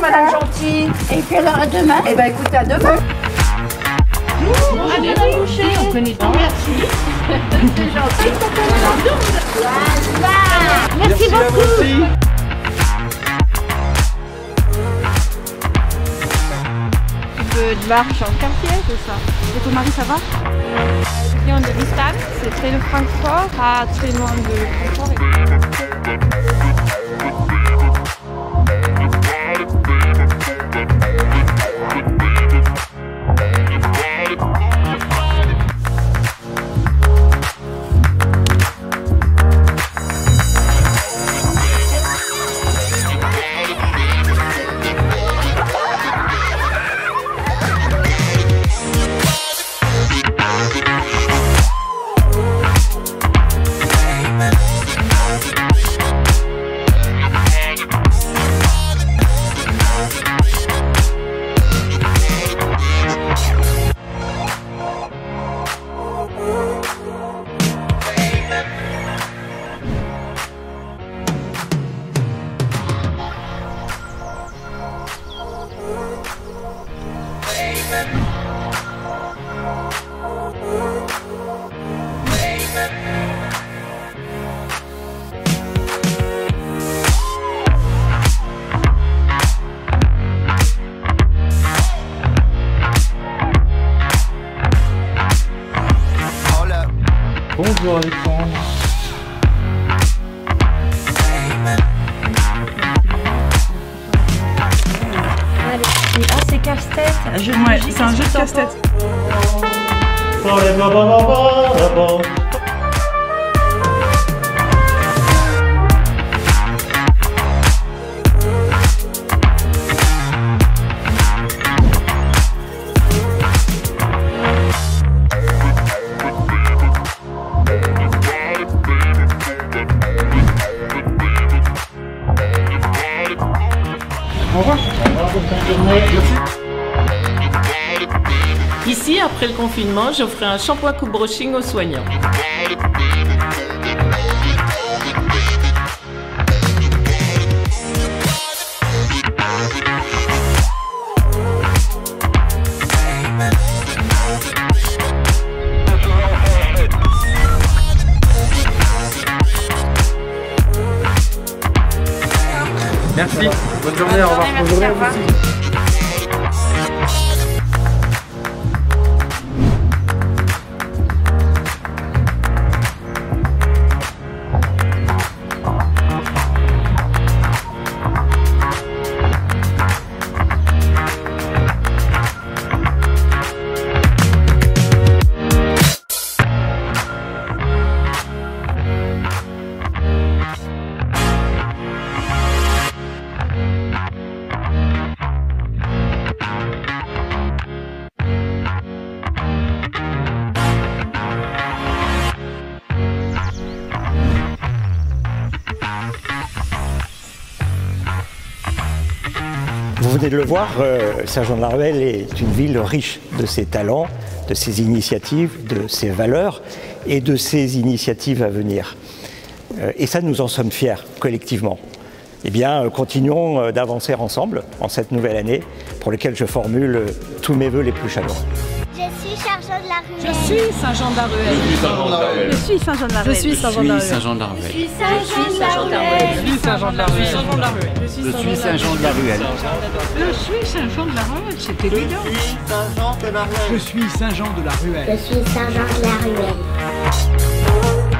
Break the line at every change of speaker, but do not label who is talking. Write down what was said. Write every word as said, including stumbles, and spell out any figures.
madame gentille. Et quelle heure à demain? Eh ben écoutez, à demain.
À demain, boucher. On connaît pas. Merci.
C'est gentil.
Voilà. Merci, Merci beaucoup. De marche en quartier, c'est ça. Et ton mari, ça va? Je viens de Wiesbaden, c'est près de Francfort, pas très loin de Francfort.
Bonjour Alexandre.
Ah, c'est casse-tête.
Ouais, c'est un jeu de casse-tête.
Au revoir.
Ici, après le confinement, j'offrais un shampoing coupe brushing aux soignants.
Merci. Bonne journée. Au revoir. Bonne journée. Merci.
Vous venez de le voir, euh, Saint-Jean-de-la-Ruelle est une ville riche de ses talents, de ses initiatives, de ses valeurs et de ses initiatives à venir. Euh, et ça, nous en sommes fiers, collectivement. Eh bien, euh, continuons euh, d'avancer ensemble en cette nouvelle année, pour laquelle je formule euh, tous mes vœux les plus chaleureux.
Je suis Saint-Jean de la Ruelle.
Je suis Saint-Jean de la Ruelle.
Je suis Saint-Jean de la Ruelle.
Je suis Saint-Jean de la Ruelle.
Saint-Jean de la Ruelle.
Je suis Saint-Jean de la Ruelle.
Je suis Saint-Jean de la Ruelle.
Je suis Saint-Jean de la Ruelle.
Je suis Saint-Jean de la Ruelle, c'est évident.
Je suis Saint-Jean de la Ruelle.
Je suis Saint-Jean de la Ruelle.